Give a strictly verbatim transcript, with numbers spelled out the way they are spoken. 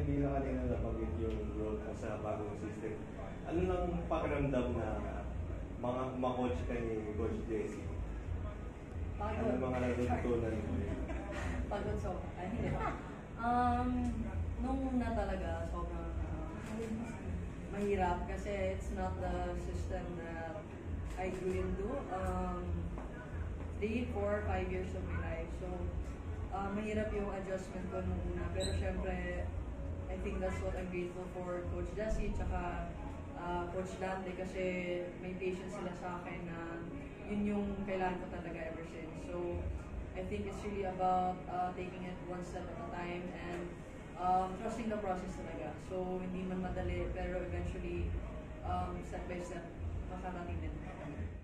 hindi na kanina nabanggit yung growth mo sa bagong system. Ano nang pakiramdam na mga ma-coach ka ni Coach Jessie? Pagod. Ano mga natutunan mo? Pagod so. Ay, hindi ba? Um, nung una talaga, sobrang uh, mahirap kasi it's not the system that I grew into. Um, three, four, five years of my life. So, uh, mahirap yung adjustment ko nung una. Pero syempre, I think that's what I'm grateful for Coach Jessie tsaka uh, Coach Dante kasi may patience sila sa akin na yun yung kailangan ko talaga ever since. So, I think it's really about uh, taking it one step at a time and um, trusting the process talaga. So, hindi man madali pero eventually, um, step by step, makarating din.